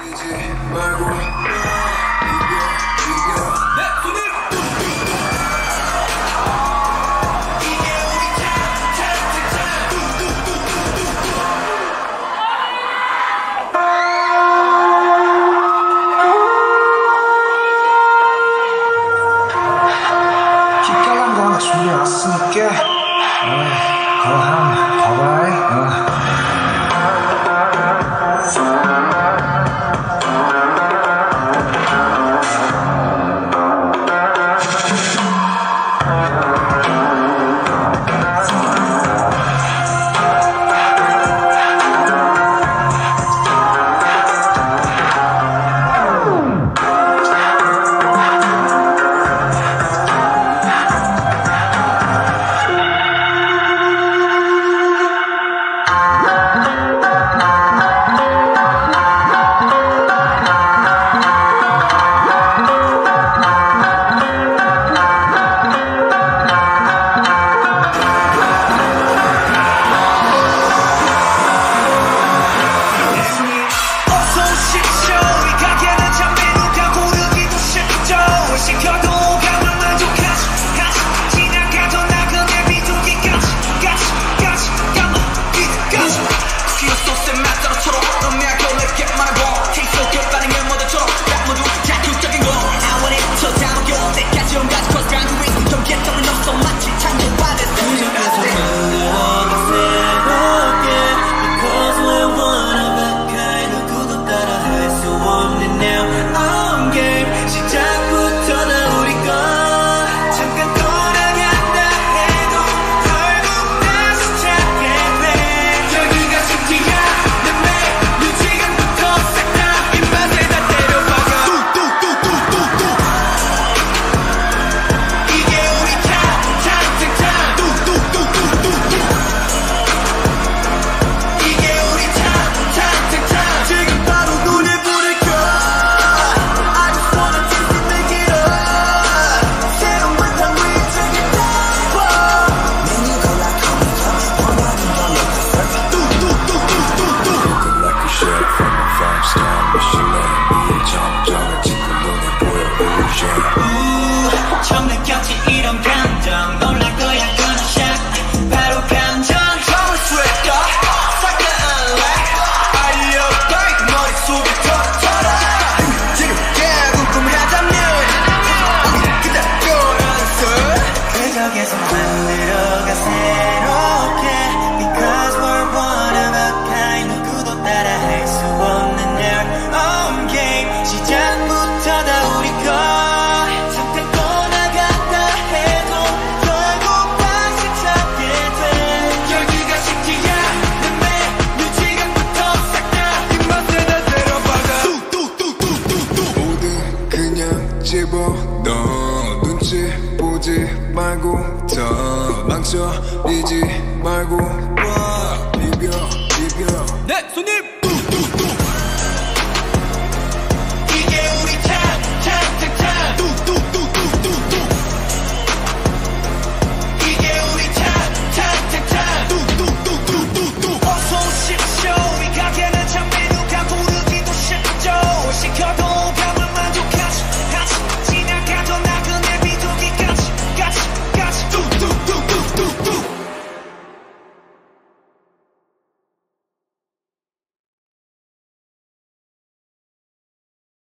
기깔난 거 하나 준비해왔으니까 그거 한번 봐봐. 처음 느꼈지 이런 감정 놀랄 거야 그는 샥 바로 감정 처음을 스웨터 싹다 unlock Are you okay? 머릿속에 털어 지금 궁금하다면 우리 기다려서 그 적에서 만들어가 새롭게 Because we're one of a kind 누구도 따라 할 수 없는 their own game 시작부터 다 우리 거 너 눈치 보지 말고 더 망설이지 말고 비벼 네 손님